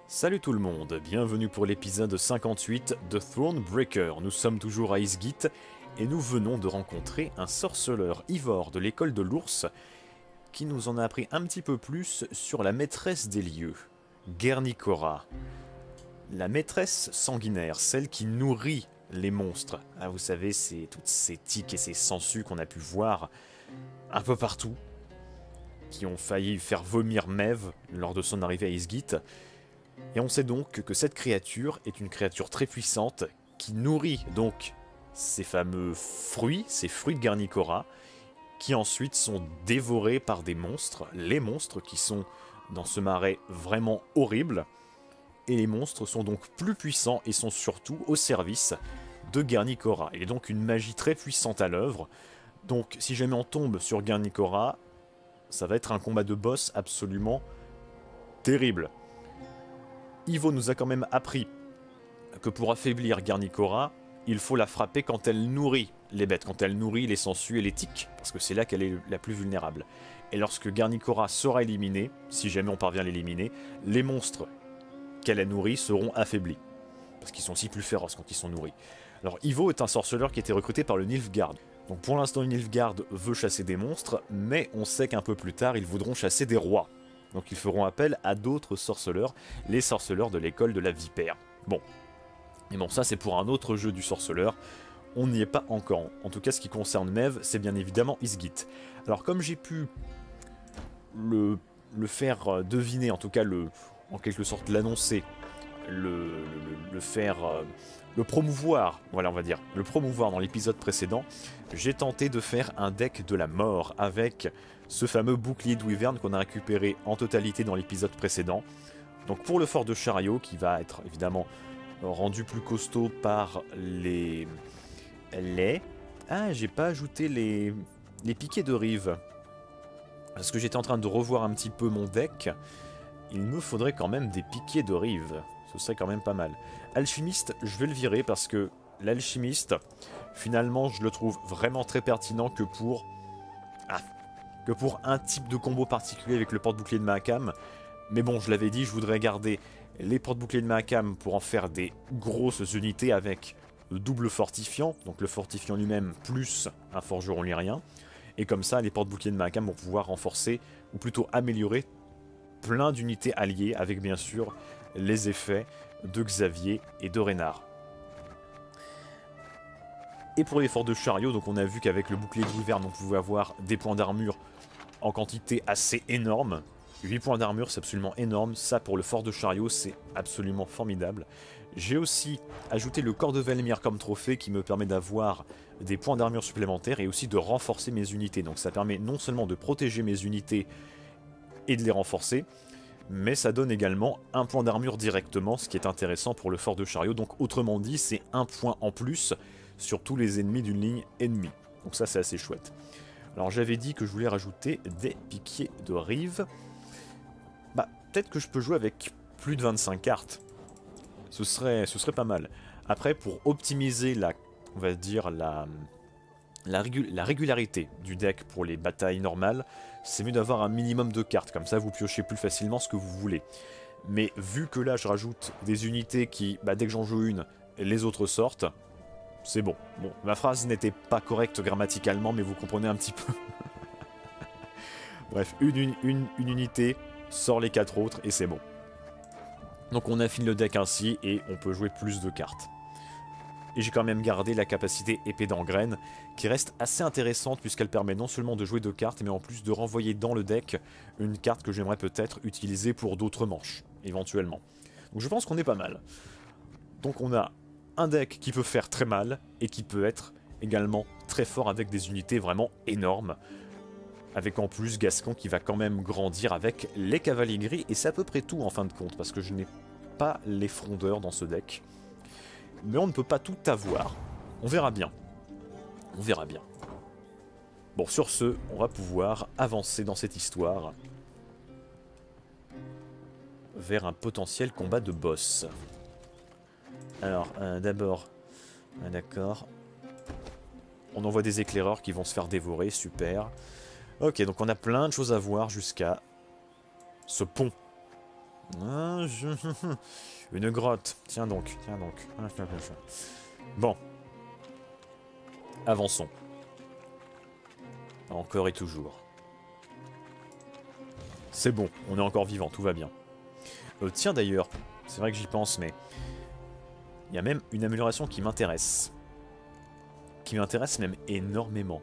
Salut tout le monde, bienvenue pour l'épisode 58 de Thronebreaker. Nous sommes toujours à Isgith et nous venons de rencontrer un sorceleur Ivor de l'école de l'ours qui nous en a appris un petit peu plus sur la maîtresse des lieux, Guernicora. La maîtresse sanguinaire, celle qui nourrit les monstres. Ah, vous savez, c'est toutes ces tiques et ces sangsues qu'on a pu voir un peu partout, qui ont failli faire vomir Maeve lors de son arrivée à Isgith. Et on sait donc que cette créature est une créature très puissante qui nourrit donc ces fameux fruits, ces fruits de Garnicora, qui ensuite sont dévorés par des monstres, les monstres qui sont dans ce marais vraiment horribles. Et les monstres sont donc plus puissants et sont surtout au service de Garnicora. Il y a donc une magie très puissante à l'œuvre. Donc si jamais on tombe sur Garnicora, ça va être un combat de boss absolument terrible. Ivo nous a quand même appris que pour affaiblir Garnicora, il faut la frapper quand elle nourrit les bêtes, quand elle nourrit les sangsues et les tiques, parce que c'est là qu'elle est la plus vulnérable. Et lorsque Garnicora sera éliminée, si jamais on parvient à l'éliminer, les monstres qu'elle a nourris seront affaiblis, parce qu'ils sont aussi plus féroces quand ils sont nourris. Alors Ivo est un sorceleur qui a été recruté par le Nilfgaard. Donc pour l'instant le Nilfgaard veut chasser des monstres, mais on sait qu'un peu plus tard ils voudront chasser des rois. Donc ils feront appel à d'autres sorceleurs, les sorceleurs de l'école de la vipère. Bon. Et bon, ça c'est pour un autre jeu du sorceleur. On n'y est pas encore. En tout cas, ce qui concerne Maeve, c'est bien évidemment Isgith. Alors comme j'ai pu le faire deviner, en tout cas en quelque sorte l'annoncer, le promouvoir, voilà on va dire, le promouvoir dans l'épisode précédent, j'ai tenté de faire un deck de la mort avec ce fameux bouclier de Wyvern qu'on a récupéré en totalité dans l'épisode précédent. Donc pour le fort de chariot, qui va être évidemment rendu plus costaud par les... Ah, j'ai pas ajouté les piquets de rive. Parce que j'étais en train de revoir un petit peu mon deck. Il me faudrait quand même des piquets de rive. Ce serait quand même pas mal. Alchimiste, je vais le virer parce que l'alchimiste, finalement, je le trouve vraiment très pertinent que pour un type de combo particulier avec le porte-bouclier de Mahakam. Mais bon, je l'avais dit, je voudrais garder les porte-boucliers de Mahakam pour en faire des grosses unités avec le double fortifiant, donc le fortifiant lui-même plus un forgeron lyrien. Et comme ça, les porte-boucliers de Mahakam vont pouvoir renforcer, ou plutôt améliorer, plein d'unités alliées, avec bien sûr les effets de Xavier et de Reynard. Et pour les forts de chariot, donc on a vu qu'avec le bouclier de Wyvern, on pouvait avoir des points d'armure en quantité assez énorme. 8 points d'armure, c'est absolument énorme. Ça, pour le fort de chariot, c'est absolument formidable. J'ai aussi ajouté le corps de Velmir comme trophée qui me permet d'avoir des points d'armure supplémentaires et aussi de renforcer mes unités. Donc ça permet non seulement de protéger mes unités et de les renforcer, mais ça donne également un point d'armure directement, ce qui est intéressant pour le fort de chariot. Donc autrement dit, c'est un point en plus sur tous les ennemis d'une ligne ennemie. Donc ça, c'est assez chouette. Alors j'avais dit que je voulais rajouter des piquiers de rive. Bah, peut-être que je peux jouer avec plus de 25 cartes. Ce serait pas mal. Après, pour optimiser on va dire la régularité du deck pour les batailles normales, c'est mieux d'avoir un minimum de cartes. Comme ça, vous piochez plus facilement ce que vous voulez. Mais vu que là, je rajoute des unités qui, dès que j'en joue une, les autres sortent, c'est bon. Bon, ma phrase n'était pas correcte grammaticalement, mais vous comprenez un petit peu. Bref, une unité sort les 4 autres et c'est bon. Donc on affine le deck ainsi et on peut jouer plus de cartes. Et j'ai quand même gardé la capacité épée d'engraine qui reste assez intéressante puisqu'elle permet non seulement de jouer 2 cartes mais en plus de renvoyer dans le deck une carte que j'aimerais peut-être utiliser pour d'autres manches, éventuellement. Donc je pense qu'on est pas mal. Donc on a un deck qui peut faire très mal et qui peut être également très fort avec des unités vraiment énormes. Avec en plus Gascon qui va quand même grandir avec les cavaliers gris. Et c'est à peu près tout en fin de compte. Parce que je n'ai pas les frondeurs dans ce deck. Mais on ne peut pas tout avoir. On verra bien. On verra bien. Bon, sur ce, on va pouvoir avancer dans cette histoire. Vers un potentiel combat de boss. Alors, d'abord... d'accord. On envoie des éclaireurs qui vont se faire dévorer. Super. Ok, donc on a plein de choses à voir jusqu'à ce pont Ah, Une grotte. Tiens donc, tiens donc. Bon. Avançons. Encore et toujours. C'est bon, on est encore vivant, tout va bien. Tiens d'ailleurs, c'est vrai que j'y pense, mais... il y a même une amélioration qui m'intéresse. Qui m'intéresse même énormément.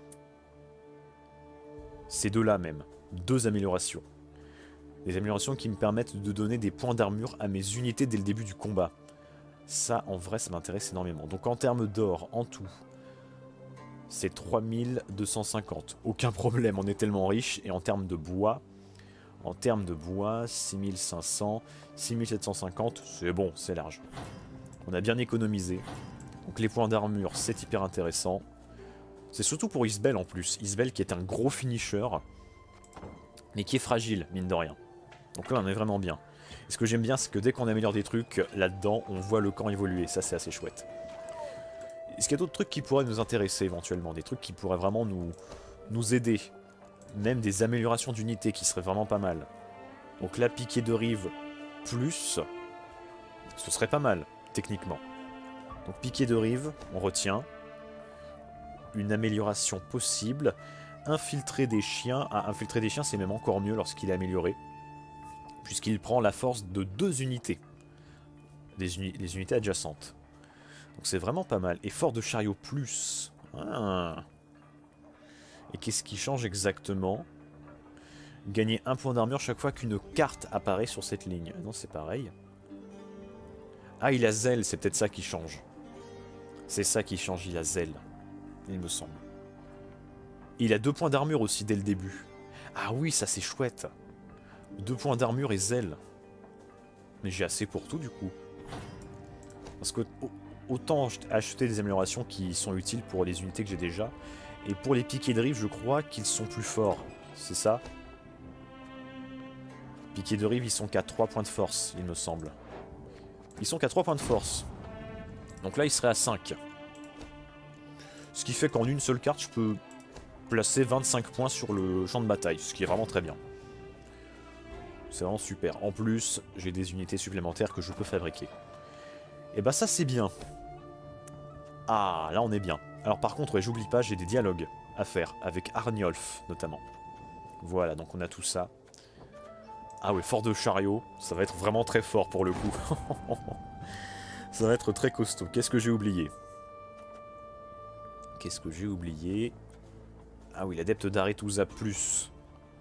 Ces deux-là même. Deux améliorations. Des améliorations qui me permettent de donner des points d'armure à mes unités dès le début du combat. Ça, en vrai, ça m'intéresse énormément. Donc en termes d'or, en tout, c'est 3250. Aucun problème, on est tellement riche. Et en termes de bois, 6500, 6750, c'est bon, c'est large. On a bien économisé. Donc les points d'armure, c'est hyper intéressant. C'est surtout pour Isbel en plus. Isbel qui est un gros finisher, mais qui est fragile, mine de rien. Donc là, on est vraiment bien. Et ce que j'aime bien, c'est que dès qu'on améliore des trucs là-dedans, on voit le camp évoluer. Ça, c'est assez chouette. Est-ce qu'il y a d'autres trucs qui pourraient nous intéresser éventuellement? Des trucs qui pourraient vraiment nous aider? Même des améliorations d'unités qui seraient vraiment pas mal. Donc là, piqué de rive plus, ce serait pas mal, techniquement. Donc piqué de rive, on retient. Une amélioration possible. Infiltrer des chiens. Ah, infiltrer des chiens, c'est même encore mieux lorsqu'il est amélioré. Puisqu'il prend la force de 2 unités. Les unités adjacentes. Donc c'est vraiment pas mal. Et fort de chariot plus. Ah. Et qu'est-ce qui change exactement? Gagner 1 point d'armure chaque fois qu'une carte apparaît sur cette ligne. Non, c'est pareil. Ah, il a zèle, c'est peut-être ça qui change. C'est ça qui change, il a zèle. Il me semble. Il a 2 points d'armure aussi dès le début. Ah oui, ça c'est chouette. 2 points d'armure et zèle. Mais j'ai assez pour tout du coup. Parce que autant acheter des améliorations qui sont utiles pour les unités que j'ai déjà. Et pour les piquets de rive, je crois qu'ils sont plus forts. C'est ça? Piquets de rive, ils sont qu'à 3 points de force, il me semble. Ils sont qu'à 3 points de force. Donc là, ils seraient à 5. Ce qui fait qu'en une seule carte, je peux placer 25 points sur le champ de bataille. Ce qui est vraiment très bien. C'est vraiment super. En plus, j'ai des unités supplémentaires que je peux fabriquer. Et bah ça, c'est bien. Ah, là, on est bien. Alors par contre, ouais, j'oublie pas, j'ai des dialogues à faire. Avec Arniolf, notamment. Voilà, donc on a tout ça. Ah ouais, fort de chariot. Ça va être vraiment très fort pour le coup. Ça va être très costaud. Qu'est-ce que j'ai oublié? Qu'est-ce que j'ai oublié? Ah oui, l'adepte d'Arethusa plus.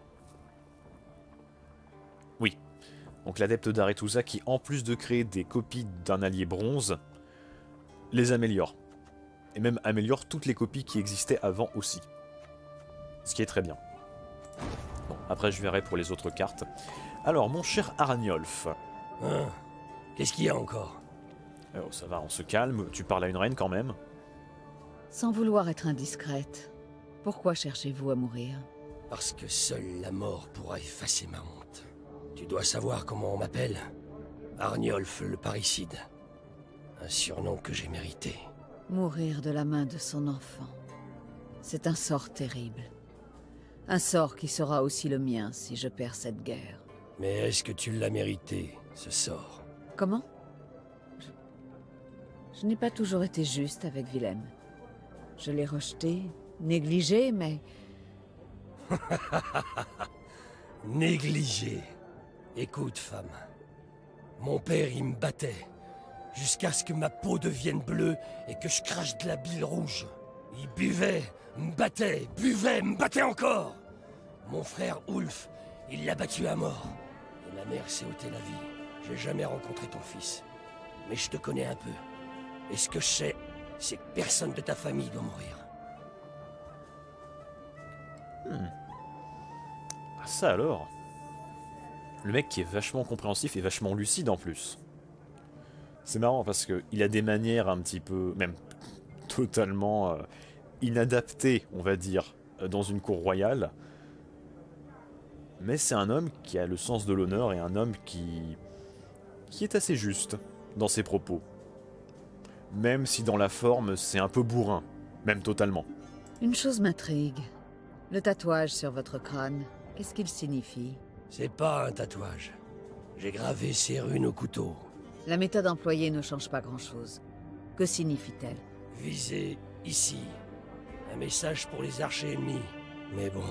Oui. Donc l'adepte d'Arethusa qui, en plus de créer des copies d'un allié bronze, les améliore. Et même améliore toutes les copies qui existaient avant aussi. Ce qui est très bien. Bon, après je verrai pour les autres cartes. Alors, mon cher Arniolf. Hein? Qu'est-ce qu'il y a encore? Oh, ça va, on se calme. Tu parles à une reine quand même. Sans vouloir être indiscrète, pourquoi cherchez-vous à mourir? Parce que seule la mort pourra effacer ma honte. Tu dois savoir comment on m'appelle? Arniolf le parricide. Un surnom que j'ai mérité. Mourir de la main de son enfant. C'est un sort terrible. Un sort qui sera aussi le mien si je perds cette guerre. Mais est-ce que tu l'as mérité, ce sort? Comment? Je n'ai pas toujours été juste avec Willem. Je l'ai rejeté, négligé, mais... Négligé. Écoute, femme. Mon père, il me battait. Jusqu'à ce que ma peau devienne bleue et que je crache de la bile rouge. Il buvait, me battait encore. Mon frère Ulf, il l'a battu à mort. Et ma mère s'est ôté la vie. J'ai jamais rencontré ton fils. Mais je te connais un peu. Et ce que je sais, c'est que personne de ta famille doit mourir. Ah ça alors. Le mec qui est vachement compréhensif et vachement lucide en plus. C'est marrant parce qu'il a des manières un petit peu, même totalement inadaptées, on va dire, dans une cour royale. Mais c'est un homme qui a le sens de l'honneur et un homme qui est assez juste dans ses propos. Même si dans la forme, c'est un peu bourrin, même totalement. Une chose m'intrigue. Le tatouage sur votre crâne, qu'est-ce qu'il signifie? C'est pas un tatouage. J'ai gravé ces runes au couteau. La méthode employée ne change pas grand-chose. Que signifie-t-elle? Visez ici. Un message pour les archers ennemis. Mais bon...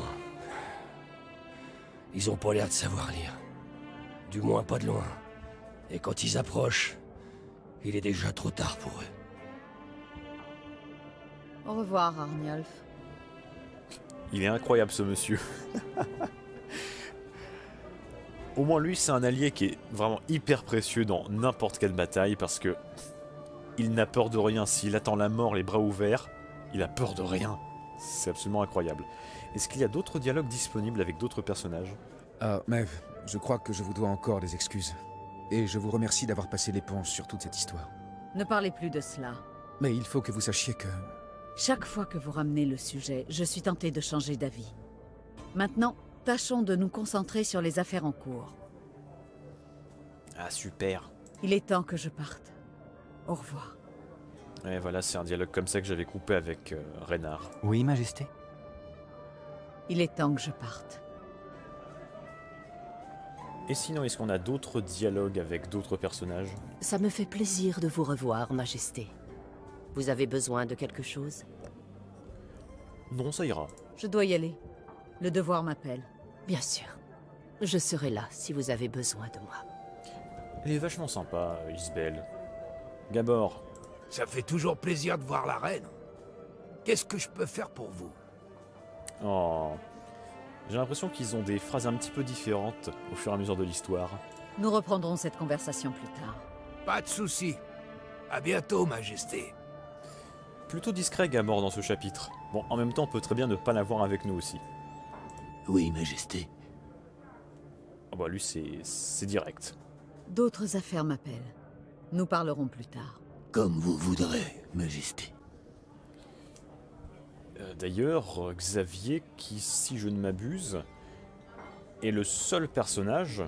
Ils ont pas l'air de savoir lire. Du moins pas de loin. Et quand ils approchent, il est déjà trop tard pour eux. Au revoir, Arniolf. Il est incroyable ce monsieur. Au moins lui, c'est un allié qui est vraiment hyper précieux dans n'importe quelle bataille parce que il n'a peur de rien. S'il attend la mort les bras ouverts, il a peur de rien. C'est absolument incroyable. Est-ce qu'il y a d'autres dialogues disponibles avec d'autres personnages? Maeve, je crois que je vous dois encore des excuses. Et je vous remercie d'avoir passé l'éponge sur toute cette histoire. Ne parlez plus de cela. Mais il faut que vous sachiez que... Chaque fois que vous ramenez le sujet, je suis tentée de changer d'avis. Maintenant, tâchons de nous concentrer sur les affaires en cours. Ah super. Il est temps que je parte. Au revoir. Et voilà, c'est un dialogue comme ça que j'avais coupé avec Reynard. Oui, Majesté. Il est temps que je parte. Et sinon, est-ce qu'on a d'autres dialogues avec d'autres personnages? Ça me fait plaisir de vous revoir, Majesté. Vous avez besoin de quelque chose? Non, ça ira. Je dois y aller. Le devoir m'appelle. Bien sûr. Je serai là si vous avez besoin de moi. Elle est vachement sympa, Isbel. Gabor. Ça fait toujours plaisir de voir la reine. Qu'est-ce que je peux faire pour vous? Oh. J'ai l'impression qu'ils ont des phrases un petit peu différentes au fur et à mesure de l'histoire. Nous reprendrons cette conversation plus tard. Pas de souci. À bientôt, Majesté. Plutôt discret Gabor dans ce chapitre. Bon, en même temps, on peut très bien ne pas l'avoir avec nous aussi. Oui, Majesté. Ah bah lui, c'est direct. D'autres affaires m'appellent. Nous parlerons plus tard. Comme vous voudrez, Majesté. D'ailleurs, Xavier, qui, si je ne m'abuse, est le seul personnage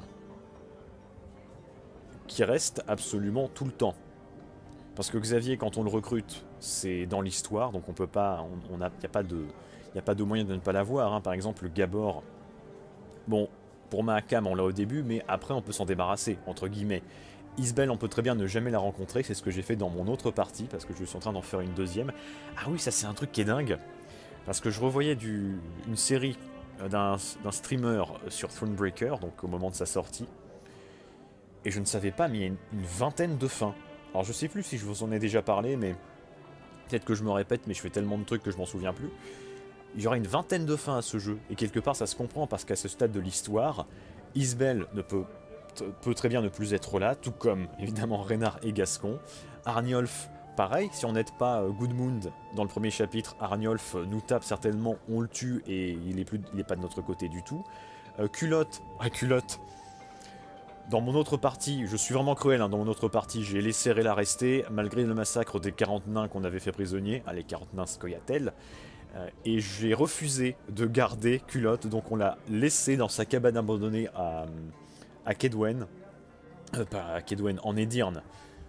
qui reste absolument tout le temps. Parce que Xavier, quand on le recrute, c'est dans l'histoire, donc on peut pas, il n'y a pas de moyen de ne pas l'avoir. Hein. Par exemple, Gabor, bon, pour Mahakam, on l'a au début, mais après on peut s'en débarrasser, entre guillemets. Isbel, on peut très bien ne jamais la rencontrer, c'est ce que j'ai fait dans mon autre partie, parce que je suis en train d'en faire une deuxième. Ah oui, ça c'est un truc qui est dingue, parce que je revoyais une série d'un streamer sur Thronebreaker, donc au moment de sa sortie, et je ne savais pas, mais il y a une vingtaine de fins. Alors je sais plus si je vous en ai déjà parlé, mais peut-être que je me répète, mais je fais tellement de trucs que je m'en souviens plus. Il y aura une vingtaine de fins à ce jeu, et quelque part ça se comprend, parce qu'à ce stade de l'histoire, Isbel peut très bien ne plus être là, tout comme évidemment Reynard et Gascon. Arniolf, pareil, si on n'aide pas Goodmund dans le premier chapitre, Arniolf nous tape certainement, on le tue et il est pas de notre côté du tout. Culotte, Culotte, dans mon autre partie, je suis vraiment cruel, hein, dans mon autre partie, j'ai laissé Rella rester, malgré le massacre des 40 nains qu'on avait fait prisonniers, les 40 nains Scoia'tael, et j'ai refusé de garder Culotte, donc on l'a laissé dans sa cabane abandonnée à Kaedwen, pas à Kaedwen, en Edirn.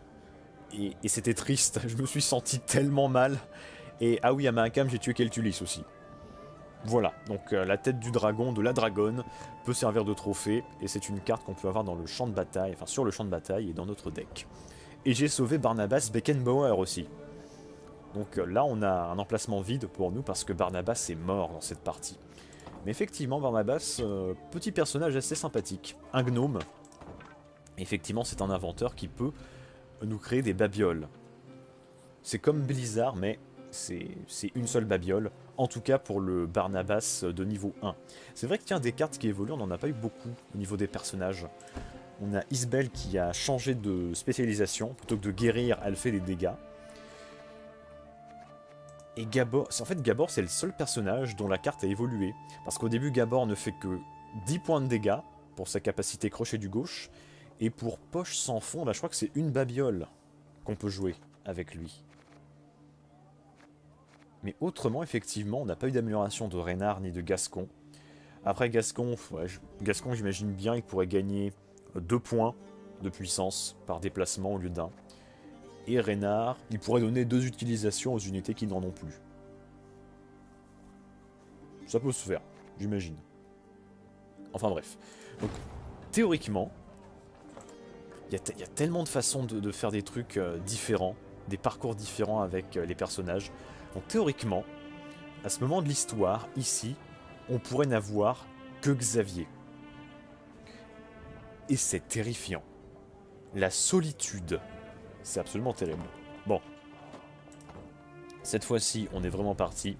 Et c'était triste, je me suis senti tellement mal. Et ah oui, à Mahakam, j'ai tué Keltulis aussi. Voilà, donc la tête du dragon, de la dragonne, peut servir de trophée, et c'est une carte qu'on peut avoir dans le champ de bataille, enfin sur le champ de bataille et dans notre deck. Et j'ai sauvé Barnabas Beckenbauer aussi. Donc là, on a un emplacement vide pour nous, parce que Barnabas est mort dans cette partie. Mais effectivement, Barnabas, petit personnage assez sympathique. Un gnome. Effectivement, c'est un inventeur qui peut nous créer des babioles. C'est comme Blizzard, mais c'est une seule babiole. En tout cas pour le Barnabas de niveau 1. C'est vrai que tiens, des cartes qui évoluent, on n'en a pas eu beaucoup au niveau des personnages. On a Isbel qui a changé de spécialisation. Plutôt que de guérir, elle fait des dégâts. Et Gabor, en fait Gabor c'est le seul personnage dont la carte a évolué, parce qu'au début Gabor ne fait que 10 points de dégâts pour sa capacité crochet du gauche, et pour poche sans fond, je crois que c'est une babiole qu'on peut jouer avec lui. Mais autrement, effectivement, on n'a pas eu d'amélioration de Reynard ni de Gascon. Après Gascon, Gascon j'imagine bien qu'il pourrait gagner 2 points de puissance par déplacement au lieu d'un. Et Reynard, il pourrait donner 2 utilisations aux unités qui n'en ont plus. Ça peut se faire, j'imagine. Enfin bref. Donc, théoriquement, Il y a tellement de façons de faire des trucs différents, des parcours différents avec les personnages. Donc théoriquement, à ce moment de l'histoire, ici, on pourrait n'avoir que Xavier. Et c'est terrifiant. La solitude, c'est absolument terrible. Bon. Cette fois-ci, on est vraiment parti.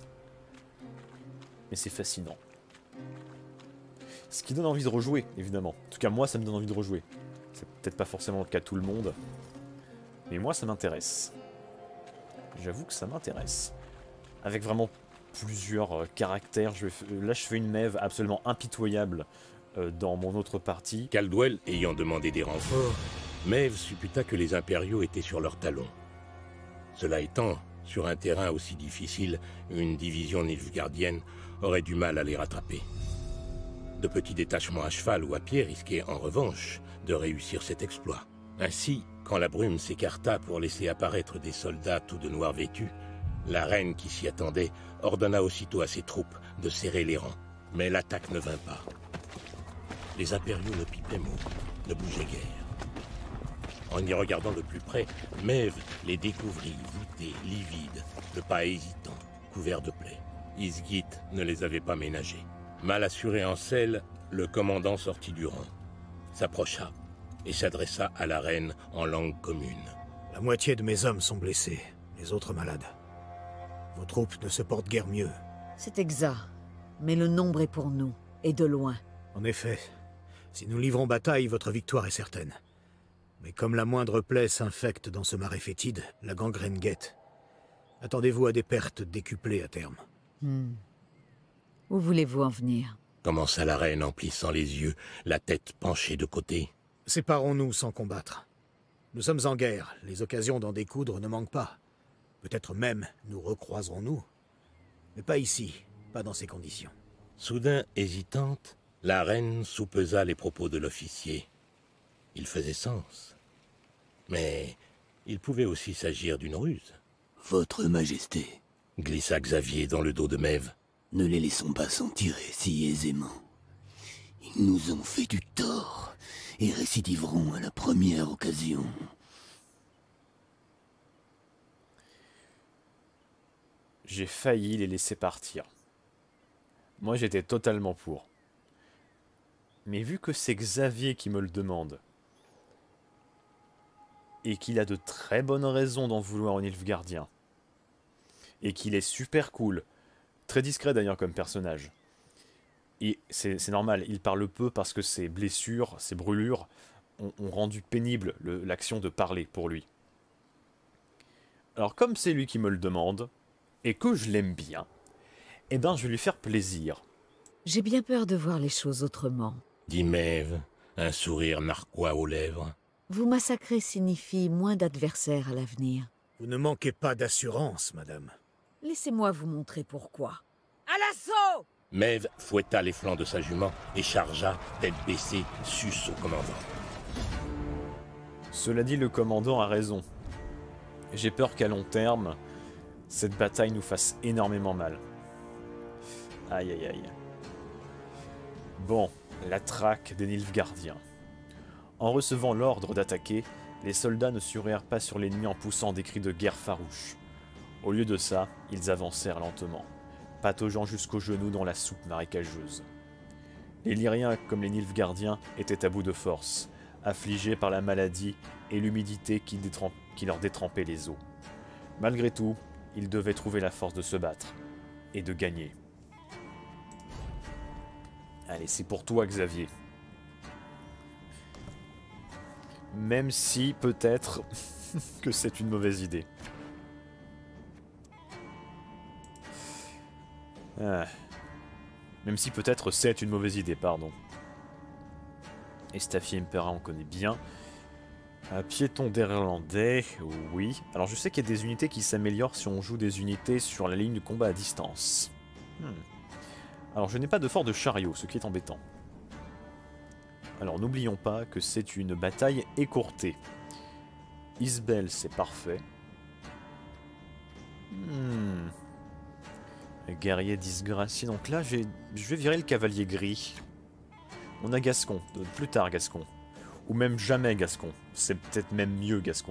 Mais c'est fascinant. Ce qui donne envie de rejouer, évidemment. En tout cas, moi, ça me donne envie de rejouer. C'est peut-être pas forcément le cas de tout le monde. Mais moi, ça m'intéresse. J'avoue que ça m'intéresse. Avec vraiment plusieurs caractères. Là, je fais une Maeve absolument impitoyable dans mon autre partie. Caldwell ayant demandé des renforts, Maeve supputa que les impériaux étaient sur leurs talons. Cela étant, sur un terrain aussi difficile, une division nilfgaardienne aurait du mal à les rattraper. De petits détachements à cheval ou à pied risquaient en revanche de réussir cet exploit. Ainsi, quand la brume s'écarta pour laisser apparaître des soldats tout de noir vêtus, la reine qui s'y attendait ordonna aussitôt à ses troupes de serrer les rangs. Mais l'attaque ne vint pas. Les impériaux ne pipaient mot, ne bougeaient guère. En y regardant de plus près, Maeve les découvrit voûtés, livides, le pas hésitant, couverts de plaies. Ysgith ne les avait pas ménagés. Mal assuré en selle, le commandant sortit du rang, s'approcha et s'adressa à la reine en langue commune. La moitié de mes hommes sont blessés, les autres malades. Vos troupes ne se portent guère mieux. C'est exact, mais le nombre est pour nous, et de loin. En effet, si nous livrons bataille, votre victoire est certaine. Mais comme la moindre plaie s'infecte dans ce marais fétide, la gangrène guette. Attendez-vous à des pertes décuplées à terme. Où voulez-vous en venir? Commença la reine en plissant les yeux, la tête penchée de côté. Séparons-nous sans combattre. Nous sommes en guerre, les occasions d'en découdre ne manquent pas. Peut-être même nous recroiserons-nous. Mais pas ici, pas dans ces conditions. Soudain hésitante, la reine soupesa les propos de l'officier. Il faisait sens. Mais il pouvait aussi s'agir d'une ruse. Votre Majesté, Glissa Xavier dans le dos de Maeve. ne les laissons pas s'en tirer si aisément. Ils nous ont fait du tort et récidiveront à la première occasion. J'ai failli les laisser partir. Moi, j'étais totalement pour. Mais vu que c'est Xavier qui me le demande, et qu'il a de très bonnes raisons d'en vouloir au Nilfgaardien, et qu'il est super cool, très discret d'ailleurs comme personnage, et c'est normal, il parle peu parce que ses blessures, ses brûlures ont rendu pénible l'action de parler pour lui. Alors comme c'est lui qui me le demande, et que je l'aime bien, eh ben je vais lui faire plaisir. J'ai bien peur de voir les choses autrement. Dit Maeve, un sourire narquois aux lèvres. Vous massacrer signifie moins d'adversaires à l'avenir. Vous ne manquez pas d'assurance, madame. Laissez-moi vous montrer pourquoi. À l'assaut! Maeve fouetta les flancs de sa jument et chargea, tête baissée, sus au commandant. Cela dit, le commandant a raison. J'ai peur qu'à long terme, cette bataille nous fasse énormément mal. Aïe aïe aïe. Bon, la traque des Nilfgaardiens. En recevant l'ordre d'attaquer, les soldats ne suréèrent pas sur l'ennemi en poussant des cris de guerre farouches. Au lieu de ça, ils avancèrent lentement, pataugeant jusqu'aux genoux dans la soupe marécageuse. Les Lyriens, comme les Nilfgaardiens, étaient à bout de force, affligés par la maladie et l'humidité qui leur détrempait les os. Malgré tout, ils devaient trouver la force de se battre, et de gagner. Allez, c'est pour toi, Xavier. Même si, peut-être, que c'est une mauvaise idée. Ah. Même si, peut-être, c'est une mauvaise idée, pardon. Estafier Impera, on connaît bien. Un piéton d'Irlandais, oui. Alors, je sais qu'il y a des unités qui s'améliorent si on joue des unités sur la ligne de combat à distance. Alors, je n'ai pas de fort de chariot, ce qui est embêtant. Alors, n'oublions pas que c'est une bataille écourtée. Isbel, c'est parfait. Guerrier disgracié. Donc là, je vais virer le cavalier gris. On a Gascon. Plus tard, Gascon. Ou même jamais Gascon. C'est peut-être même mieux Gascon.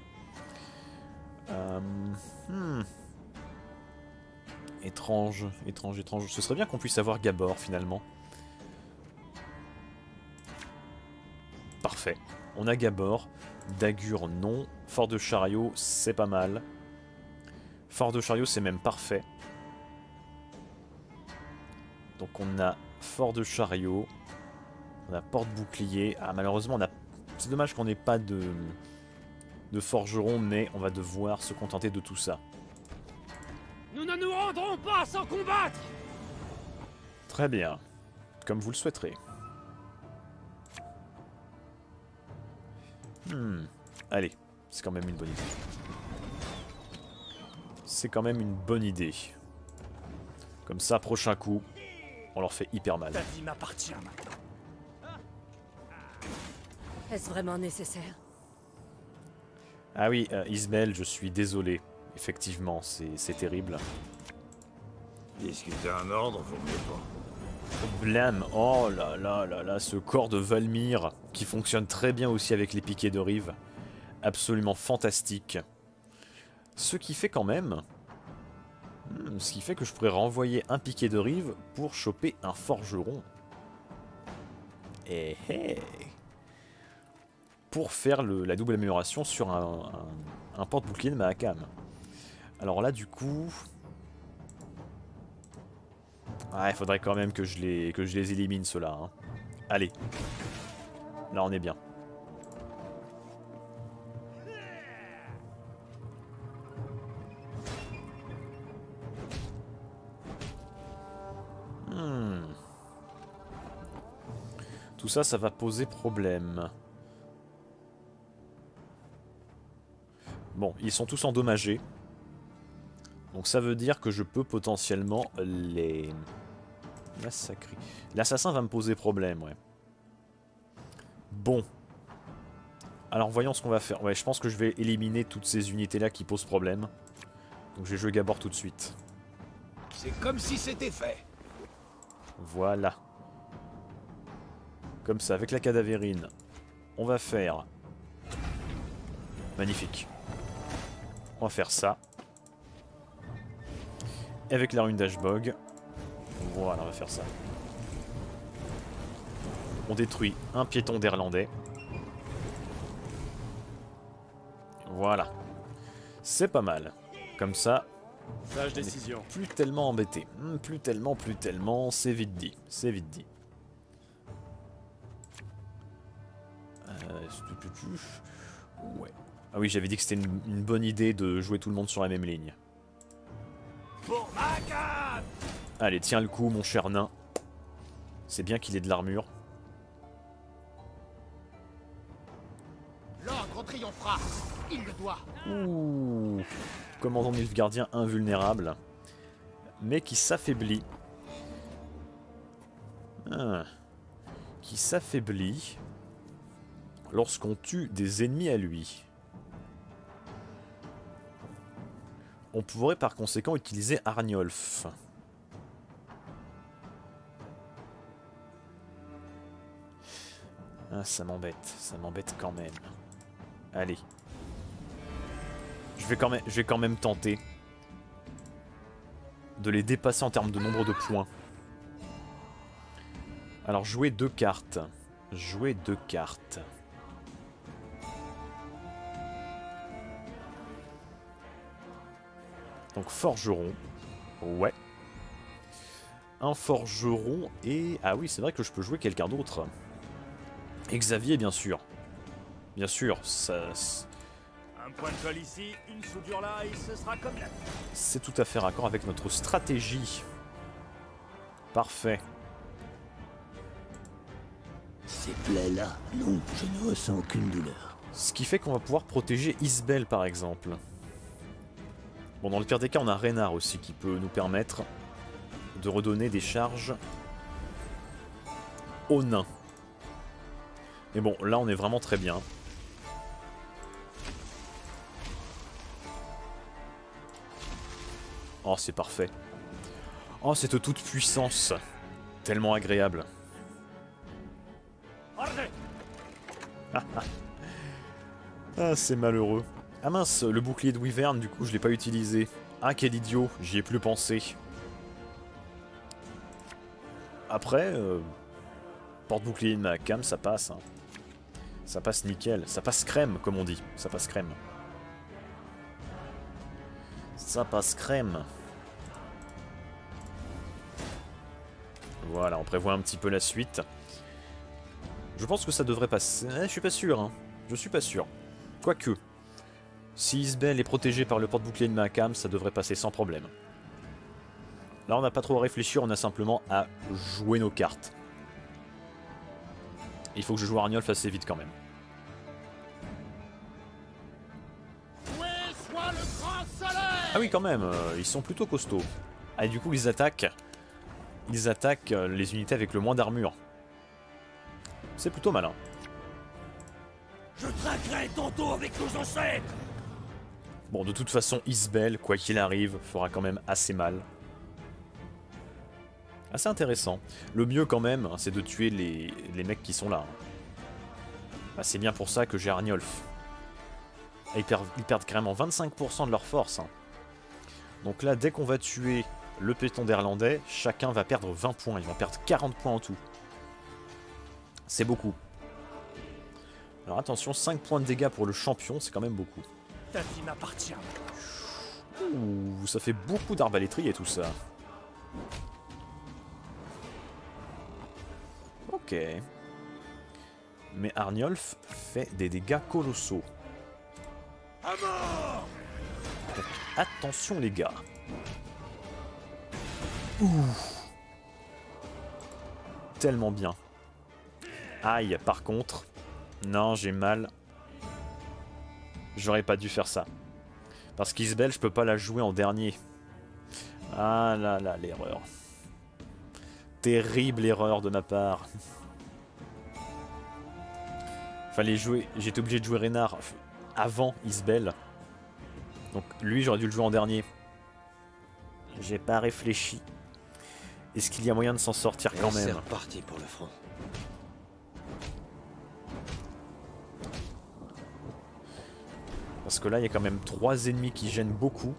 Étrange, étrange, étrange. Ce serait bien qu'on puisse avoir Gabor finalement. Parfait. On a Gabor. Dagur, non. Fort de chariot, c'est pas mal. Fort de chariot, c'est même parfait. Donc on a fort de chariot. On a porte-bouclier. Ah, malheureusement, on a... c'est dommage qu'on n'ait pas de forgeron, mais on va devoir se contenter de tout ça. Nous ne nous rendrons pas sans combattre! Très bien. Comme vous le souhaiterez. Allez, c'est quand même une bonne idée. C'est quand même une bonne idée. Comme ça, prochain coup, on leur fait hyper mal. Ta vie m'appartient maintenant. Est-ce vraiment nécessaire? Ah oui, Ismaël, je suis désolé. Effectivement, c'est terrible. Discuter un ordre, vaut mieux pas. Blam, oh là là là là, ce corps de Valmir, qui fonctionne très bien aussi avec les piquets de rive. Absolument fantastique. Ce qui fait quand même... ce qui fait que je pourrais renvoyer un piquet de rive pour choper un forgeron. Et pour faire la double amélioration sur un porte-bouclier de Mahakam. Alors là, du coup... ah, il faudrait quand même que je les élimine, ceux-là. Hein. Allez. Là, on est bien. Tout ça, ça va poser problème. Bon, ils sont tous endommagés. Donc ça veut dire que je peux potentiellement les massacrer. L'assassin va me poser problème, ouais. Bon. Alors voyons ce qu'on va faire. Ouais, je pense que je vais éliminer toutes ces unités-là qui posent problème. Donc je vais jouer Gabor tout de suite. C'est comme si c'était fait. Voilà. Comme ça, avec la cadavérine, on va faire... magnifique. On va faire ça. Et avec la rune d'Ashbog, voilà, on va faire ça. On détruit un piéton d'Irlandais. Voilà. C'est pas mal. Comme ça, Sage décision. plus tellement embêté. Plus tellement, c'est vite dit. C'est vite dit. Ouais. Ah oui, j'avais dit que c'était une bonne idée de jouer tout le monde sur la même ligne. Allez, tiens le coup, mon cher nain. C'est bien qu'il ait de l'armure. L'ordre triomphera. Il le doit. Ouh. Commandant Nilfgaardien invulnérable. Mais qui s'affaiblit. Qui s'affaiblit lorsqu'on tue des ennemis à lui. On pourrait par conséquent utiliser Arniolf. Ah, ça m'embête quand même. Allez. Je vais quand même tenter de les dépasser en termes de nombre de points. Alors, jouer 2 cartes. Jouer 2 cartes. Donc forgeron, ouais. Un forgeron et... ah oui, c'est vrai que je peux jouer quelqu'un d'autre. Et Xavier, bien sûr. Bien sûr, ça... Un point de colle ici, une soudure là, et ce sera comme là. c'est tout à fait raccord avec notre stratégie. Parfait. Ces plaies-là, non, je ne ressens aucune douleur. Ce qui fait qu'on va pouvoir protéger Isbel, par exemple. Bon, dans le pire des cas, on a Reynard aussi qui peut nous permettre de redonner des charges aux nains. Mais bon, là, on est vraiment très bien. Oh, c'est parfait. Oh, cette toute-puissance. Tellement agréable. Ah, c'est malheureux. Ah mince, le bouclier de Wyvern, du coup, je l'ai pas utilisé. Ah, quel idiot, j'y ai plus pensé. Après, porte-bouclier de ma cam, ça passe. Hein. Ça passe nickel. Ça passe crème, comme on dit. Ça passe crème. Ça passe crème. Voilà, on prévoit un petit peu la suite. Je pense que ça devrait passer. Je suis pas sûr, hein. Je suis pas sûr. Quoique, si Isbel est protégé par le porte-bouclier de Mahakam, ça devrait passer sans problème. Là, on n'a pas trop à réfléchir, on a simplement à jouer nos cartes. Il faut que je joue Arniolf assez vite quand même. Ah oui, quand même, ils sont plutôt costauds. Ah, et du coup, ils attaquent les unités avec le moins d'armure. C'est plutôt malin. Je traquerai tantôt avec nos ancêtres. Bon, de toute façon, Isbel, quoi qu'il arrive, fera quand même assez mal. Assez intéressant. Le mieux quand même, c'est de tuer les mecs qui sont là. Bah, c'est bien pour ça que j'ai Arniolf. Ils perdent carrément 25% de leur force. Hein. Donc là, dès qu'on va tuer le péton d'Irlandais, chacun va perdre 20 points. Ils vont perdre 40 points en tout. C'est beaucoup. Alors attention, 5 points de dégâts pour le champion, c'est quand même beaucoup. Ta vie m'appartient. Ouh, ça fait beaucoup d'arbaléterie et tout ça. Ok. Mais Arniolf fait des dégâts colossaux. Donc, attention les gars. Ouh. Tellement bien. Aïe, par contre. Non, j'ai mal. J'aurais pas dû faire ça. Parce qu'Isbel, je peux pas la jouer en dernier. Ah là là, l'erreur. Terrible erreur de ma part. Fallait jouer... J'étais obligé de jouer Reynard avant Isbel. Donc lui, j'aurais dû le jouer en dernier. J'ai pas réfléchi. Est-ce qu'il y a moyen de s'en sortir quand même? C'est reparti pour le front. Parce que là, il y a quand même 3 ennemis qui gênent beaucoup.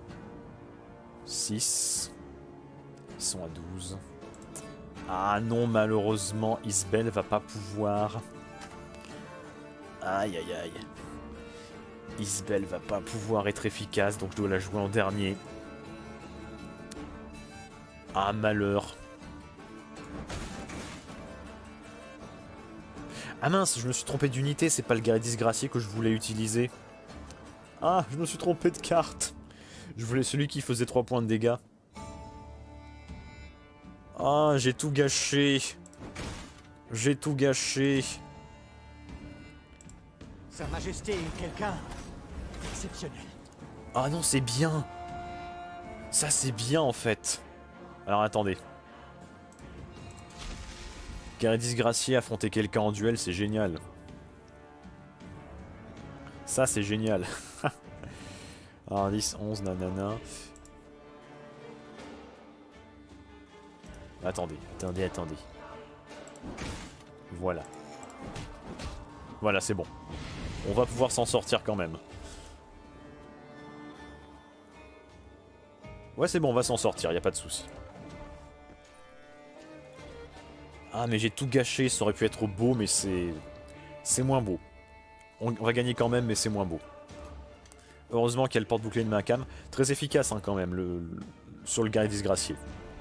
6. Ils sont à 12. Ah non, malheureusement, Isbel va pas pouvoir... Aïe aïe aïe. Isbel va pas pouvoir être efficace, donc je dois la jouer en dernier. Ah, malheur. Ah mince, je me suis trompé d'unité, c'est pas le guerrier disgracié que je voulais utiliser. Ah, je me suis trompé de carte. Je voulais celui qui faisait 3 points de dégâts. Ah, j'ai tout gâché. J'ai tout gâché. Sa Majesté est quelqu'un d'exceptionnel. Ah non, c'est bien. Ça, c'est bien, en fait. Alors, attendez. Guerrier disgracié affronter quelqu'un en duel, c'est génial. Ça, c'est génial. Alors, 10, 11, nanana. Attendez, attendez, attendez. Voilà. Voilà, c'est bon. On va pouvoir s'en sortir quand même. Ouais, c'est bon, on va s'en sortir, y a pas de souci. Ah, mais j'ai tout gâché, ça aurait pu être beau, mais c'est moins beau. On va gagner quand même, mais c'est moins beau. Heureusement qu'il y a le porte-bouclier de Mahakam. Très efficace, hein, quand même, sur le guerrier disgracié.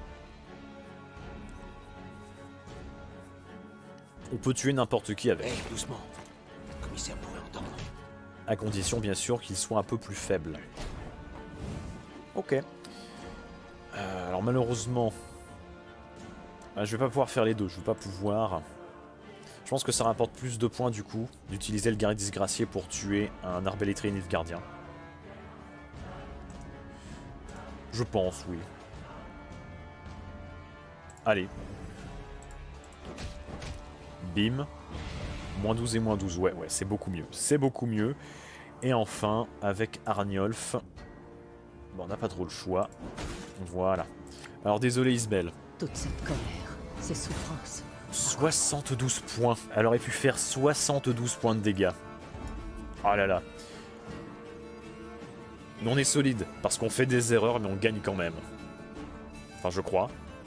On peut tuer n'importe qui avec. Hey, doucement. Le commissaire pourrait entendre. À condition, bien sûr, qu'il soit un peu plus faible. Ok. Alors, malheureusement... je vais pas pouvoir faire les deux, je vais pas pouvoir... Je pense que ça rapporte plus de points, du coup, d'utiliser le guerrier disgracié pour tuer un arbalétrier nilfgaardien. Je pense, oui. Allez. Bim. Moins 12 et moins 12, ouais, c'est beaucoup mieux. C'est beaucoup mieux. Et enfin, avec Arniolf... Bon, on n'a pas trop le choix. Voilà. Alors, désolé Isbel. Toute cette colère, ces souffrances, 72 points. Elle aurait pu faire 72 points de dégâts. Oh là là. Mais on est solide, parce qu'on fait des erreurs, mais on gagne quand même. Enfin, je crois.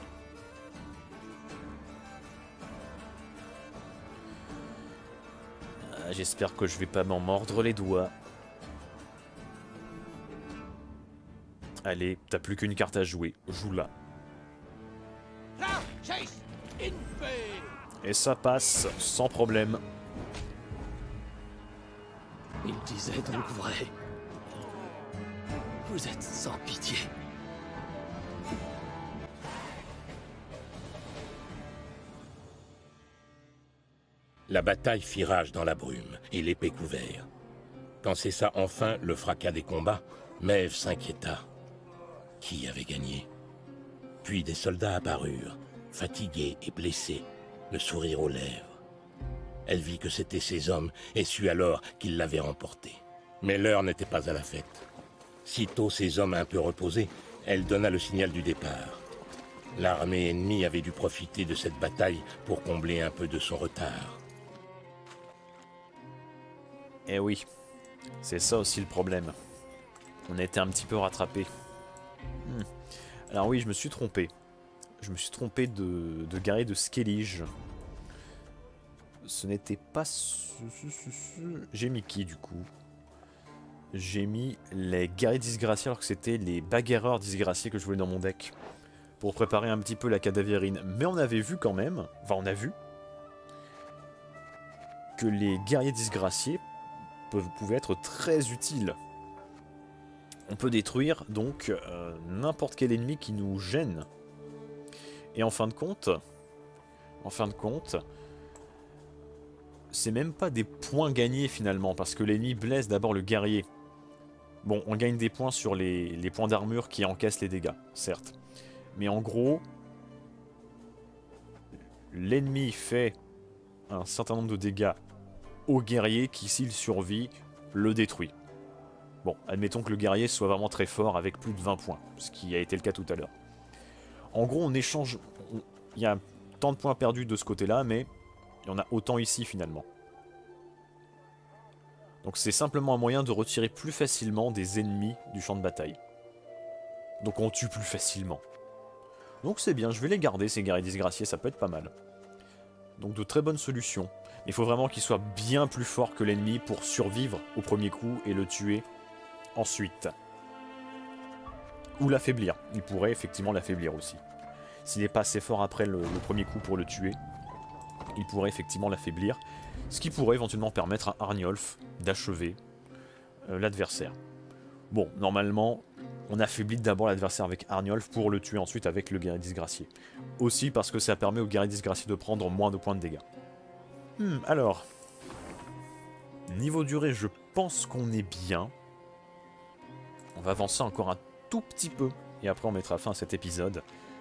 J'espère que je vais pas m'en mordre les doigts. Allez, t'as plus qu'une carte à jouer. Joue-la. Et ça passe sans problème. Il disait donc vrai. Vous êtes sans pitié. La bataille fit rage dans la brume, et l'épée couvert. Quand cessa enfin le fracas des combats, Maeve s'inquiéta. Qui avait gagné? Puis des soldats apparurent, fatigués et blessés, le sourire aux lèvres. Elle vit que c'étaient ses hommes, et sut alors qu'ils l'avaient remporté. Mais l'heure n'était pas à la fête. Sitôt ses hommes un peu reposés, elle donna le signal du départ. L'armée ennemie avait dû profiter de cette bataille pour combler un peu de son retard. Eh oui, c'est ça aussi le problème. On a été un petit peu rattrapé. Alors oui, je me suis trompé. Je me suis trompé de guerrier de Skellige. Ce n'était pas... J'ai mis qui du coup? J'ai mis les guerriers disgraciés alors que c'était les bagarreurs disgraciés que je voulais dans mon deck. Pour préparer un petit peu la cadavérine. Mais on avait vu quand même, enfin on a vu, que les guerriers disgraciés pouvaient être très utiles. On peut détruire donc n'importe quel ennemi qui nous gêne. Et en fin de compte, c'est même pas des points gagnés finalement, parce que l'ennemi blesse d'abord le guerrier. Bon, on gagne des points sur les points d'armure qui encaissent les dégâts, certes. Mais en gros, l'ennemi fait un certain nombre de dégâts au guerrier qui, s'il survit, le détruit. Bon, admettons que le guerrier soit vraiment très fort avec plus de 20 points, ce qui a été le cas tout à l'heure. En gros, on échange... Il y a tant de points perdus de ce côté-là, mais il y en a autant ici finalement. Donc c'est simplement un moyen de retirer plus facilement des ennemis du champ de bataille. Donc on tue plus facilement. Donc c'est bien, je vais les garder ces guerriers disgraciés, ça peut être pas mal. Donc de très bonnes solutions. Il faut vraiment qu'il soit bien plus fort que l'ennemi pour survivre au premier coup et le tuer ensuite. Ou l'affaiblir. Il pourrait effectivement l'affaiblir aussi. S'il n'est pas assez fort après le premier coup pour le tuer, il pourrait effectivement l'affaiblir. Ce qui pourrait éventuellement permettre à Arniolf d'achever l'adversaire. Bon, normalement, on affaiblit d'abord l'adversaire avec Arniolf pour le tuer ensuite avec le guerrier disgracié. Aussi parce que ça permet au guerrier disgracié de prendre moins de points de dégâts. Alors, niveau durée, je pense qu'on est bien. On va avancer encore un tout petit peu. Et après, on mettra fin à cet épisode.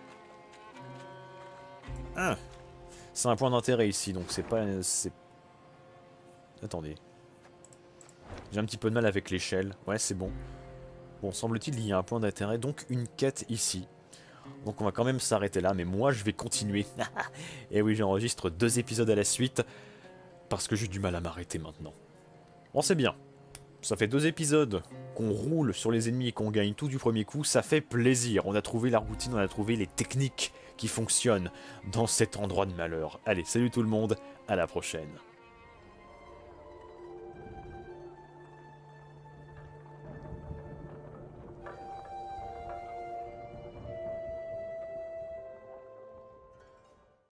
Ah, c'est un point d'intérêt ici, donc c'est pas... Attendez. J'ai un petit peu de mal avec l'échelle. Ouais, c'est bon. Bon, semble-t-il, il y a un point d'intérêt, donc une quête ici. Donc on va quand même s'arrêter là, mais moi je vais continuer. Et oui, j'enregistre 2 épisodes à la suite, parce que j'ai du mal à m'arrêter maintenant. Bon, c'est bien. Ça fait 2 épisodes qu'on roule sur les ennemis et qu'on gagne tout du premier coup, ça fait plaisir. On a trouvé la routine, on a trouvé les techniques qui fonctionnent dans cet endroit de malheur. Allez, salut tout le monde, à la prochaine.